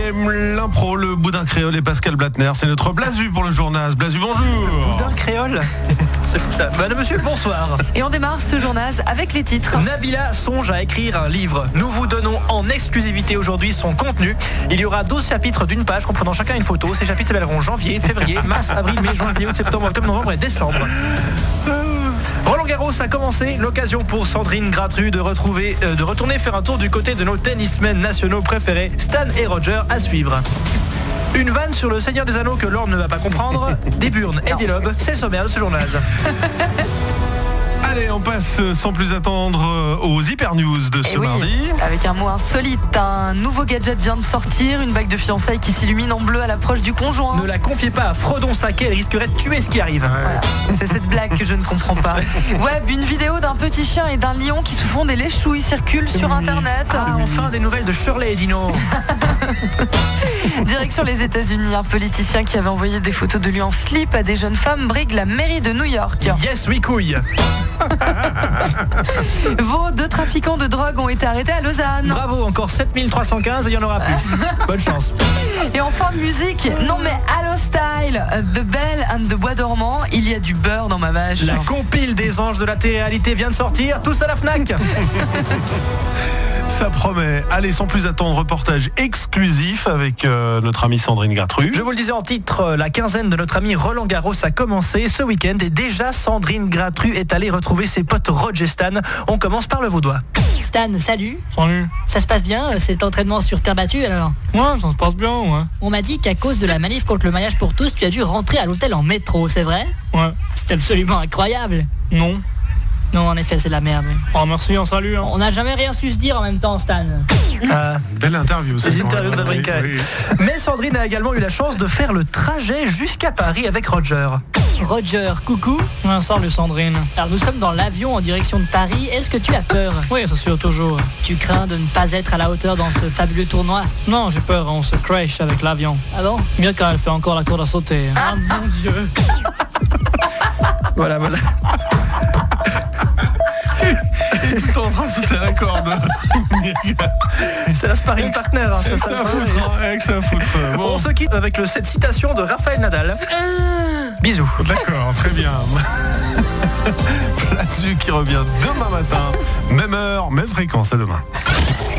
Et l'impro, le boudin créole et Pascal Blattner, c'est notre Blazu pour le journal. Blazu, bonjour. Boudin créole. C'est fou ça. Madame, monsieur, bonsoir. Et on démarre ce journal avec les titres. Nabila songe à écrire un livre. Nous vous donnons en exclusivité aujourd'hui son contenu. Il y aura 12 chapitres d'une page comprenant chacun une photo. Ces chapitres s'appelleront janvier, février, mars, avril, mai, juin, juillet, août, septembre, octobre, novembre et décembre. Roland Garros a commencé, l'occasion pour Sandrine Gratru de retourner faire un tour du côté de nos tennismen nationaux préférés, Stan et Roger, à suivre. Une vanne sur le Seigneur des Anneaux que l'Orne ne va pas comprendre, des burnes et des lobes, c'est le sommaire de ce journal. Allez, on passe sans plus attendre aux Hyper News de ce mardi. Avec un mot insolite, un nouveau gadget vient de sortir, une bague de fiançailles qui s'illumine en bleu à l'approche du conjoint. Ne la confiez pas à Frodon Saquet, elle risquerait de tuer ce qui arrive. Voilà. C'est cette blague que je ne comprends pas. Web, une vidéo d'un petit chien et d'un lion qui se font des léchouilles circule sur Internet. Ah, enfin des nouvelles de Shirley et Dino. Direction les États-Unis, un politicien qui avait envoyé des photos de lui en slip à des jeunes femmes brigue la mairie de New York. Yes, oui, couille. Vos 2 trafiquants de drogue ont été arrêtés à Lausanne. Bravo, encore 7315 et il n'y en aura plus. Bonne chance. Et enfin, musique. Non mais Allo Style, The Belle and the Bois dormant, il y a du beurre dans ma vache. La compile des anges de la télé-réalité vient de sortir, tous à la Fnac. Ça promet. Allez, sans plus attendre, reportage exclusif avec notre amie Sandrine Gratru. Je vous le disais en titre, la quinzaine de notre ami Roland Garros a commencé ce week-end et déjà Sandrine Gratru est allée retrouver ses potes Roger et Stan. On commence par le Vaudois. Stan, salut. Salut. Ça se passe bien cet entraînement sur terre battue alors? Ouais, ça se passe bien, ouais. On m'a dit qu'à cause de la manif contre le mariage pour tous, tu as dû rentrer à l'hôtel en métro, c'est vrai? Ouais. C'est absolument incroyable. Non. Non, en effet, c'est de la merde. Oh, merci, un salut. Hein. On n'a jamais rien su se dire en même temps, Stan. Belle interview. C'est l'interview de Fabrica. Oui. Mais Sandrine a également eu la chance de faire le trajet jusqu'à Paris avec Roger. Roger, coucou. Salut Sandrine. Alors nous sommes dans l'avion en direction de Paris. Est-ce que tu as peur? Oui, ça sûr toujours. Tu crains de ne pas être à la hauteur dans ce fabuleux tournoi? Non, j'ai peur, on se crash avec l'avion. Ah bon? Bien quand elle fait encore la corde à sauter. Ah mon Dieu. Voilà. Tout en train de sauter la corde. C'est la sparring partner. Hein, Avec ça à foutre. Bon. On se quitte avec cette citation de Raphaël Nadal. Bisous. D'accord, très bien. Blazu qui revient demain matin. Même heure, même fréquence. À demain.